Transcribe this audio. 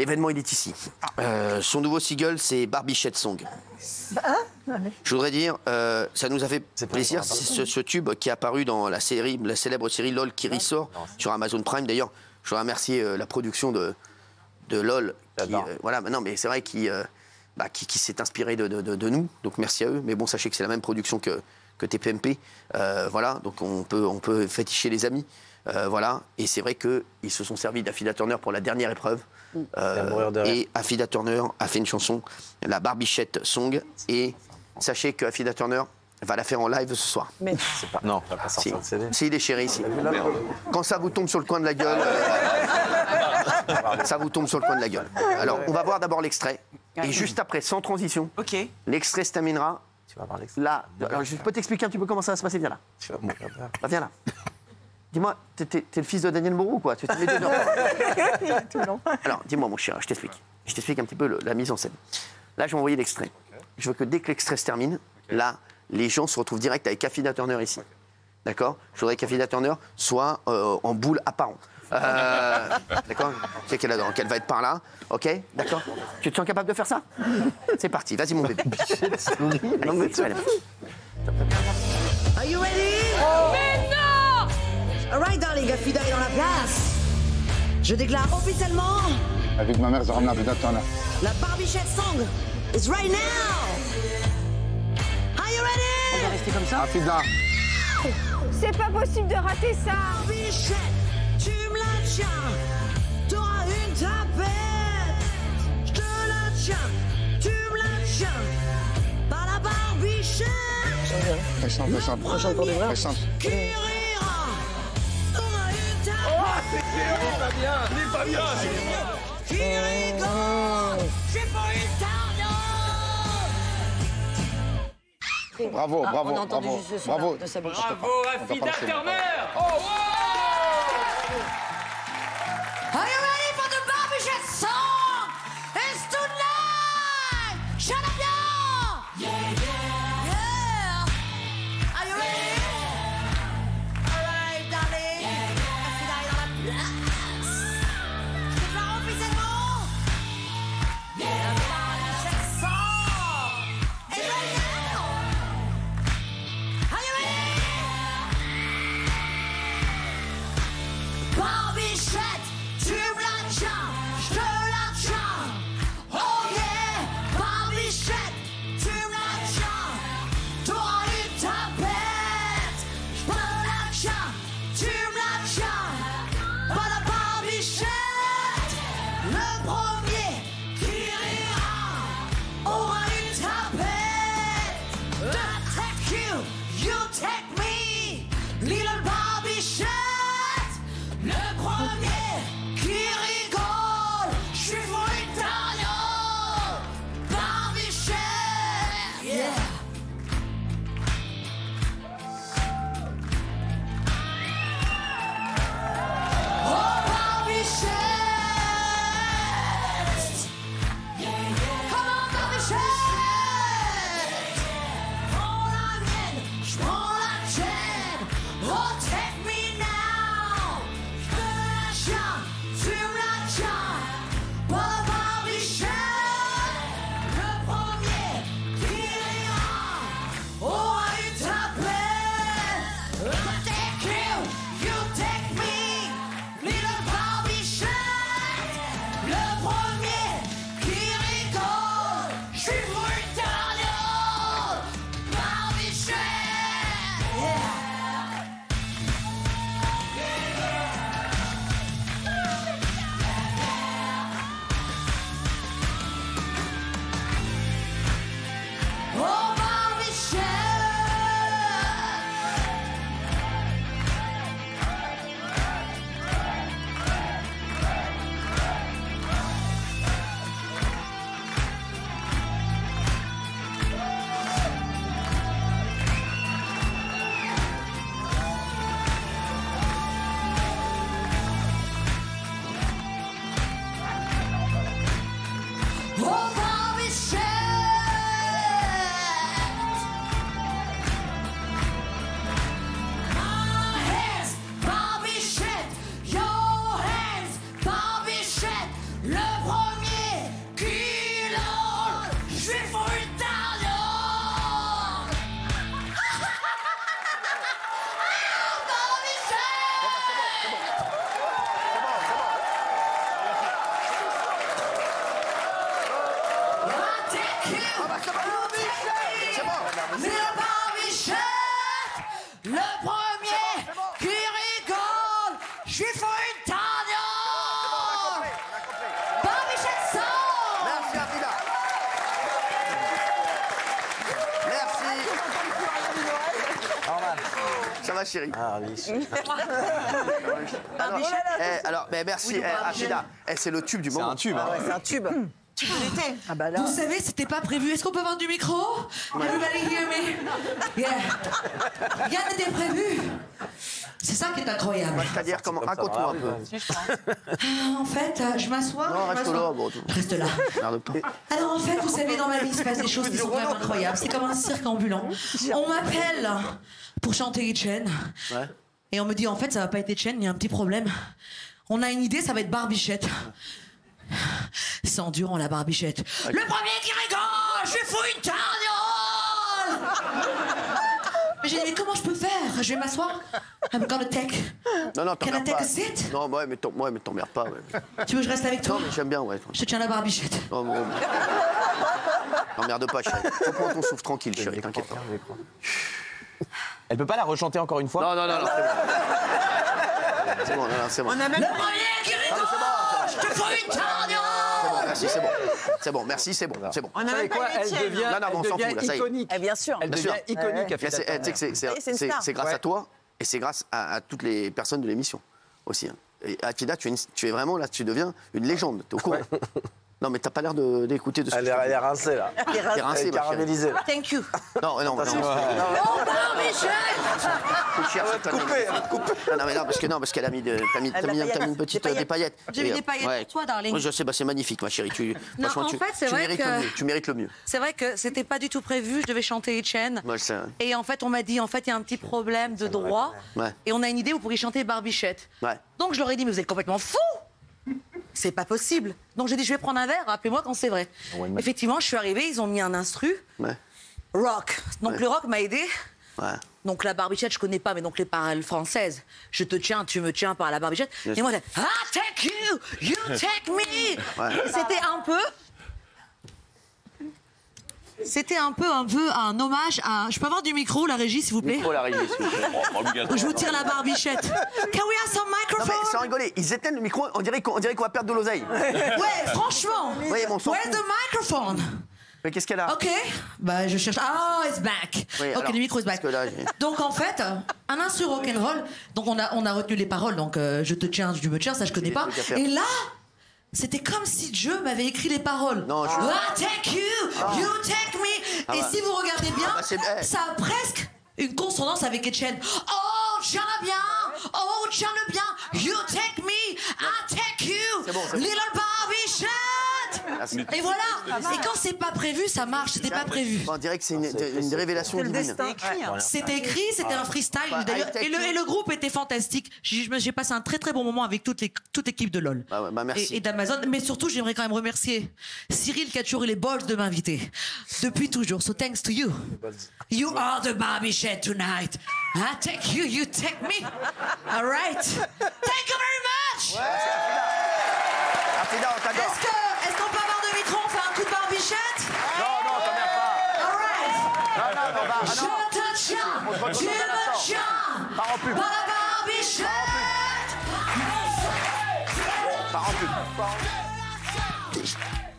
L'événement, il est ici. Son nouveau single, c'est Barbichette Song. Je voudrais dire, ça nous a fait plaisir, c'est ce tube qui est apparu dans la célèbre série LOL qui ressort sur Amazon Prime. D'ailleurs, je voudrais remercier la production de LOL. Voilà, non, mais c'est vrai qui s'est inspiré de nous. Donc merci à eux. Mais bon, sachez que c'est la même production que TPMP. Voilà, donc on peut féticher les amis. Voilà, et c'est vrai qu'ils se sont servis d'Affida Turner pour la dernière épreuve. Et Affida Turner a fait une chanson, la Barbichette Song. Et sachez que Affida Turner va la faire en live ce soir. Mais non, elle va pas sortir de CD. Si, il est chéri ici. Quand ça vous tombe sur le coin de la gueule, ça vous tombe sur le coin de la gueule. Alors, on va voir d'abord l'extrait. Et juste après, sans transition, l'extrait se terminera. Tu vas voir l'extrait. Là, alors, je peux t'expliquer un petit peu comment ça va se passer. Viens là. Tu vas mourir. Viens là. Dis-moi, t'es le fils de Daniel Moreau ou quoi? Tu les deux Alors, dis-moi, mon cher, je t'explique. Je t'explique un petit peu la mise en scène. Là, je vais envoyer l'extrait. Je veux que dès que l'extrait se termine, là, les gens se retrouvent direct avec Affida Turner ici. D'accord? Je voudrais qu'Affida Turner soit en boule apparent. D'accord? Tu sais qu'elle va être par là. Ok? D'accord? Tu te sens capable de faire ça? C'est parti. Vas-y, mon bébé. Non, mais tu... Are you ready? Mais non! All right, darling, Affida est dans la place. Je déclare officiellement... Avec ma mère, Zahra Affida Turner. La Barbichette Song is right now. Are you ready? On va rester comme ça. Affida. C'est pas possible de rater ça. Barbichette, tu me la tiens. T'auras une tapette. Je te la tiens. Tu me la tiens. Par la Barbichette. Chante pour des vrais. Chante. Qui rira. T'auras une tapette. Il est pas bien. Qui rigole. J'ai pas eu le temps. Bravo, bravo, on a entendu bravo, juste ce son-là bravo. de sa bouche. Bravo, Affida Turner. Are you ready for the Barbichette Song? It's tonight! Shut up, y'all! Yeah! Are you ready? All right, darling. Affida est dans la place. Je déclare officiellement. La Barbichette Song est right now. Are you ready? Barbichette, tu me la tiens, je te la tiens. Oh yeah, Barbichette, tu me la tiens. T'auras une tapette, je te la tiens, tu me la tiens. Pas la Barbichette, le premier qui rira aura une tapette. I take you take me, little Barbichette. Le premier qui rigole, je suis Mauritanien. Barbichette, yeah. Oh Barbichette, come on Barbichette. Prends la mienne, je prends la tienne. Oh take me now. Je te la tiens, tu me la tiens. Pas la Barbichette, le premier qui rira aura une tapette. I take you take me, little Barbichette. Le premier qui rigole, je suis Mauritanien. Barbichette, yeah. Oh Barbichette. take you, you take me, little Barbichette. Le premier qui rigole, je suis fou une tarniole. Barbichette sort. Merci, Afida. Merci. Ça va, chérie? Ah oui. Alors, merci, Afida. C'est le tube du moment. C'est un tube. Hein. C'est un tube. Ah bah là. Vous savez, c'était pas prévu. Est-ce qu'on peut avoir du micro? Everybody hear me? Yeah. Rien n'était prévu. C'est ça qui est incroyable. C'est-à-dire, comment? Raconte-moi un peu. En fait, je m'assois. Non, reste là. Bon, Je reste là. Merde pas. Alors en fait, vous savez, dans ma vie, il se passe des choses qui sont vraiment incroyables. C'est comme un cirque ambulant. On m'appelle pour chanter Etienne. Ouais. Et on me dit, en fait, ça va pas être Etienne, il y a un petit problème. On a une idée, ça va être Barbichette. C'est endurant, la Barbichette. Le premier qui rigole, je fous une tarniole. Mais j'ai dit, mais comment je peux faire? Je vais m'asseoir. I'm gonna take. Non, Can I t'emmerdes take pas. a seat? Non, mais t'emmerdes pas. Ouais. Tu veux que je reste avec toi? Non, mais j'aime bien, ouais. Je te tiens la Barbichette. Non, bon. T'emmerdes pas, chérie. Faut prendre ton souffle tranquille, chérie, t'inquiète pas. Elle peut pas la rechanter encore une fois? Non, c'est bon. C'est bon. Le premier qui rigole, je te fous une tarniole. Merci, c'est bon, merci, c'est bon. On a même quoi? pas Elle Etienne. devient, Non, on s'en fout, là, ça y est. iconique. Eh bien sûr. Elle devient iconique. Mais tu sais que c'est grâce à toi et c'est grâce à toutes les personnes de l'émission aussi. Hein. Et Afida, tu es vraiment là, tu deviens une légende. T'es au courant? Non, mais t'as pas l'air d'écouter de ce que Elle je te dis. est rincée, là. T'es rincée, Elle est ma chérie. caramélisée. Thank you. Non. Oh, Barbichette. Parce qu'elle a mis une petite des paillettes. J'ai mis des paillettes pour toi, darling. Oui, je sais, c'est magnifique, ma chérie. Non, Franchement, en fait, c'est vrai tu mérites le mieux. C'est vrai que c'était pas du tout prévu, je devais chanter Etienne. Moi, je sais. Et en fait, on m'a dit, en fait, il y a un petit problème de droit. Ouais. Et on a une idée, vous pourriez chanter Barbichette. Ouais. Donc je leur ai dit, mais vous êtes complètement fous. C'est pas possible. Donc j'ai dit, je vais prendre un verre, rappelez-moi quand c'est vrai. Effectivement, je suis arrivée, ils ont mis un instru. Ouais. Rock. Donc le rock m'a aidé. Ouais. Donc la Barbichette, je connais pas, mais donc les paroles françaises. Je te tiens, tu me tiens par la Barbichette. Yes. Et moi, c'est I take you, you take me. Ouais. C'était un peu un hommage à... Je peux avoir du micro, la régie, s'il vous plaît? Oh, la régie, s'il vous plaît. Je vous tire la Barbichette. Can we have some Non, mais microphone? sans rigoler, ils éteignent le micro, on dirait qu'on va perdre de l'oseille. Ouais, franchement. Oui, mais on s'en Where's fout. the microphone? Mais qu'est-ce qu'elle a? Ok. Bah, je cherche. Oh, it's back. Oui, ok, alors, le micro is back. parce que là, j'ai- Donc, en fait, un instru rock'n'roll. Donc, on a retenu les paroles. Donc, je te tiens, tu me tiens, ça, je connais des pas. trucs à faire. Et là, c'était comme si Dieu m'avait écrit les paroles. Non, je- I take you, you take me. Ah Et bah. si vous regardez bien, Ah bah, c'est- ça a presque une consonance avec Etienne. Oh, tiens-le bien. Oh, tiens-le bien. You take me, I take you. C'est bon, c'est bon. Little Barbichette. Merci. Et voilà. Et quand c'est pas prévu, ça marche. C'était pas prévu. On dirait que c'est une révélation C'est le divine. destin. C'était écrit, c'était un freestyle. Bah, D'ailleurs, high-tech. et le groupe était fantastique. J'ai passé un très très bon moment avec toute l'équipe de LOL. Bah ouais, bah merci. Et d'Amazon. Mais surtout, j'aimerais quand même remercier Cyril qui a toujours eu les balls de m'inviter. Depuis toujours. So thanks to you. You are the Barbichette tonight. I take you, you take me. All right. Thank you very much. Afida, on t'adore. Est-ce qu'on peut avoir de micro? On fait un coup de Barbichette? Non, t'emmerdes pas. All right. Non, va. Je te tiens, tu me tiens, Pars en pub. par la Barbichette. Pars en pub.